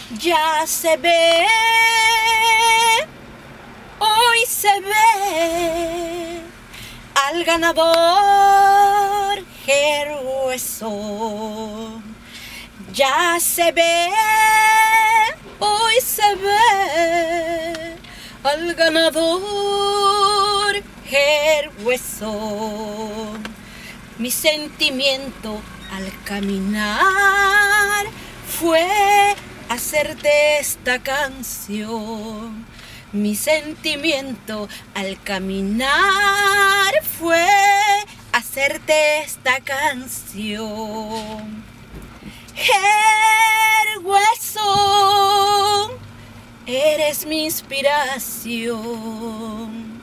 Ya se ve, hoy se ve al ganador Hueso. Ya se ve, hoy se ve al ganador Hueso. Mi sentimiento al caminar fue hacerte esta canción. Mi sentimiento al caminar fue hacerte esta canción. Hueso, eres mi inspiración.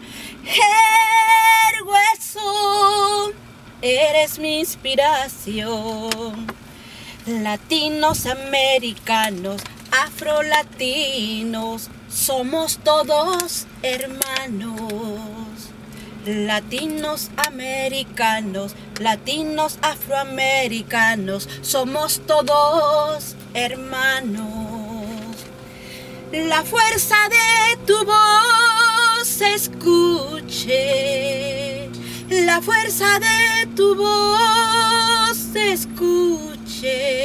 Hueso, eres mi inspiración. Latinos, americanos, afrolatinos, somos todos hermanos. Latinos, americanos, latinos, afroamericanos, somos todos hermanos. La fuerza de tu voz se escuche, la fuerza de tu voz se escuche.